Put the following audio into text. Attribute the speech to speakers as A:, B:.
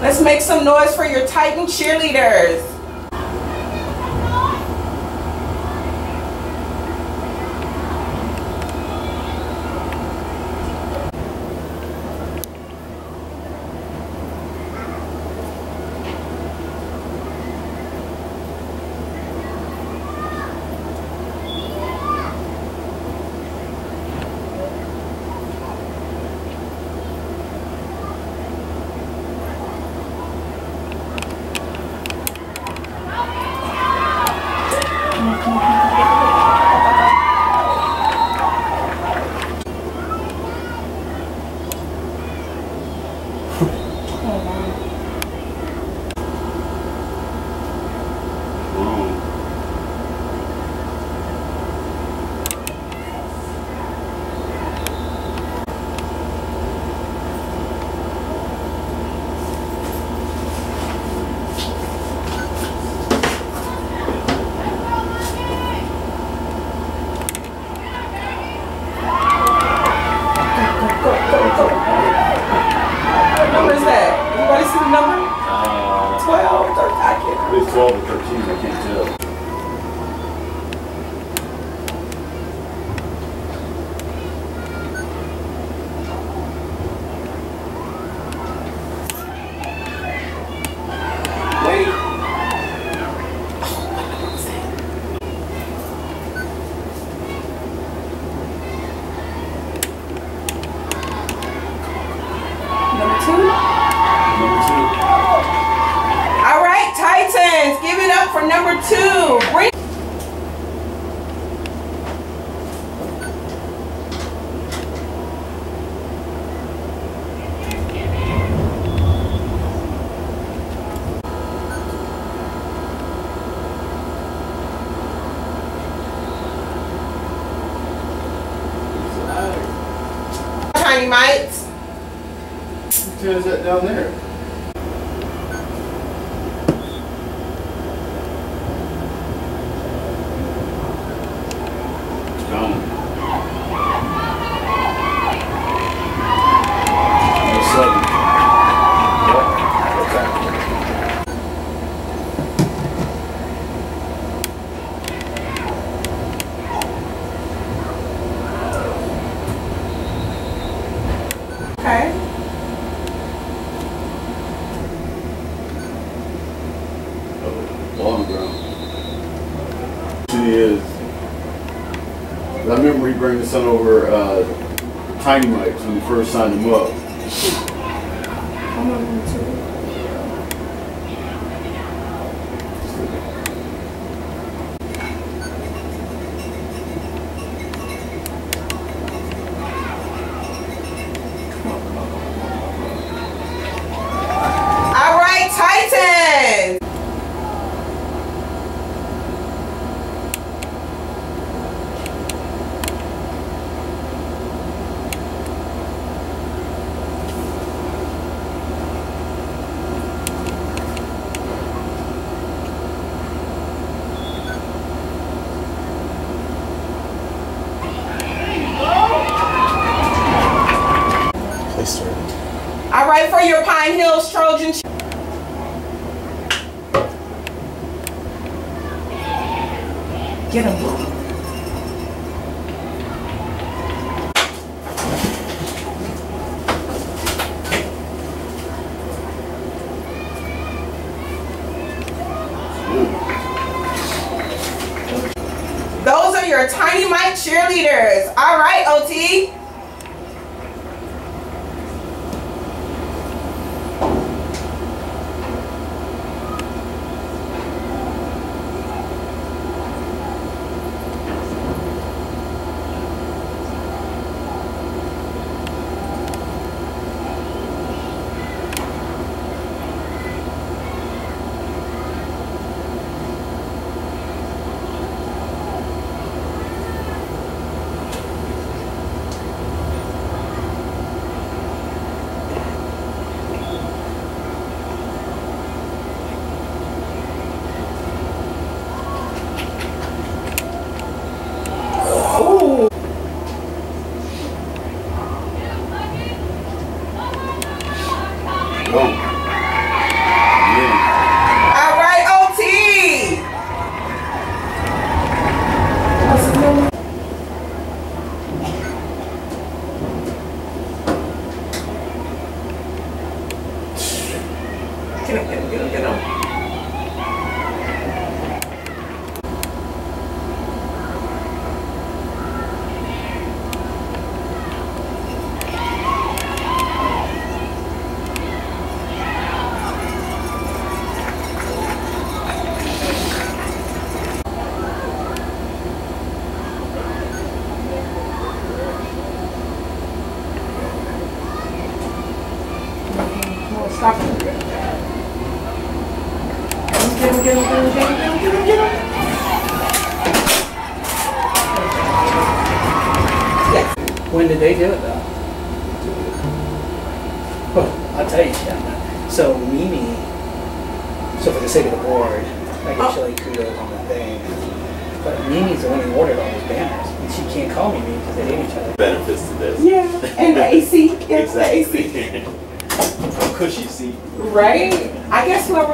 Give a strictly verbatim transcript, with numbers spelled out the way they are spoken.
A: Let's make some noise for your Titan cheerleaders.
B: twelve or thirteen, I can't tell.
A: Give it up for number two. Bring Tiny Mites.
B: What is that down there?
A: Okay.
B: Oh, on the ground. He is. I remember he bring the son over uh, Tiny Mites when he first signed him up.
A: Titans! All right, for your Pine Hills Trojans. Get him. Those are your Tiny Mite cheerleaders. All right, O T. Get him, get him, get him, get him. Stop him. Get him, get him, get him, get him, get him, get him, get him. Yes.
C: When did they do it though? Well, I'll tell you, Shanna. So Mimi, so for the sake of the board, I guess she'll like kudos on the thing. But Mimi's the one who ordered all those banners. And she can't call Mimi because they hate each other.
D: Benefits to this.
A: Yeah. And the A C. Yes, the A C.
D: Exactly. Cushy seat.
A: Right? I guess whoever